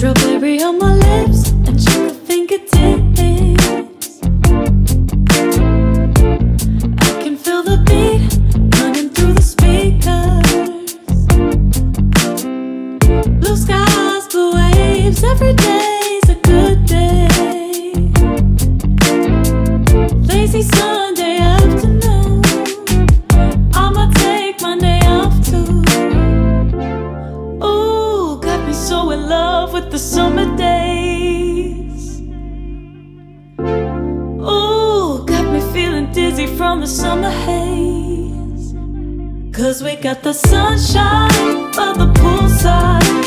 Strawberry on my lips and sugar fingertips. I can feel the beat running through the speakers. Blue skies, blue waves, every day's a good day. Lazy Sunday afternoon, I'ma take Monday off too. Ooh, got me so in love with the summer days. Ooh, got me feeling dizzy from the summer haze. 'Cause we got the sunshine by the poolside,